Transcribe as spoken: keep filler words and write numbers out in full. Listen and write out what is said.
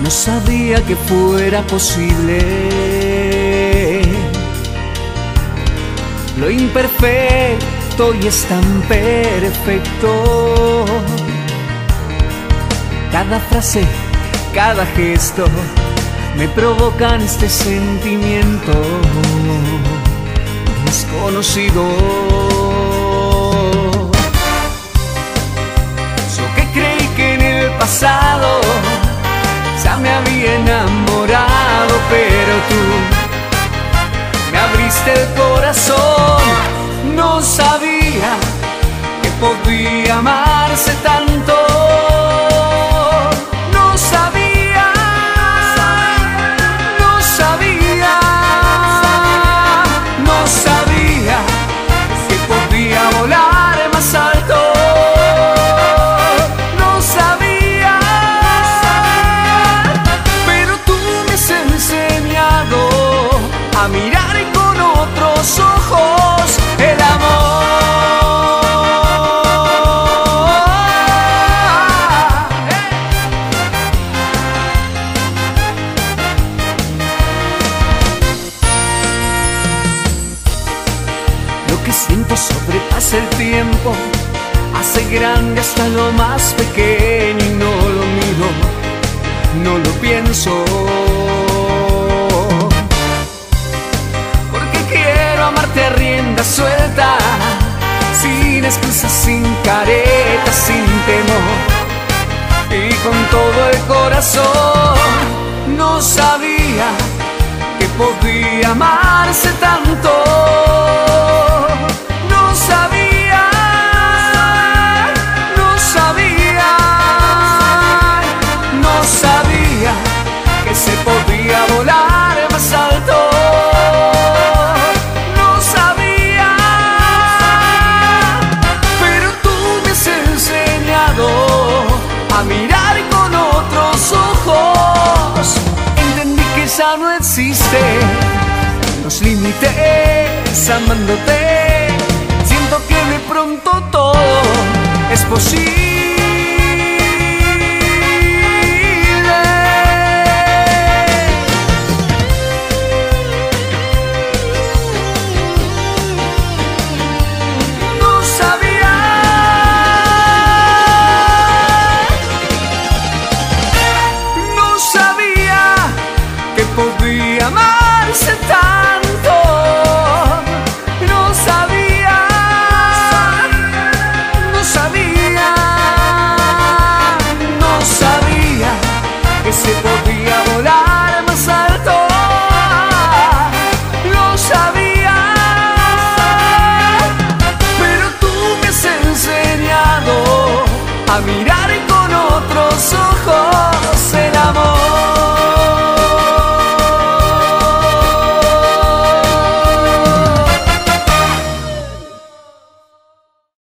No sabía que fuera posible. Lo imperfecto y es tan perfecto. Cada frase, cada gesto me provocan este sentimiento desconocido. Yo que creí que en el pasado ya me había enamorado, pero tú me abriste el corazón. No sabía que podía amarse tanto. No sabía, no sabía, no sabía que podía volar más alto. No sabía, pero tú me has enseñado a mirar con otros ojos el amor. Lo que siento sobrepasa el tiempo, hace grande hasta lo más pequeño, y no lo miro, no lo pienso, porque quiero amarte a rienda suelta, sin excusas, sin caretas, sin temor, y con todo el corazón. No sabía que podía amarse tanto. No sabía, no sabía, no sabía que se podía volar más alto. No sabía, pero tú me has enseñado a mirar con otros ojos. Entendí que ya no existen los límites amándote. Siento que de pronto todo es posible.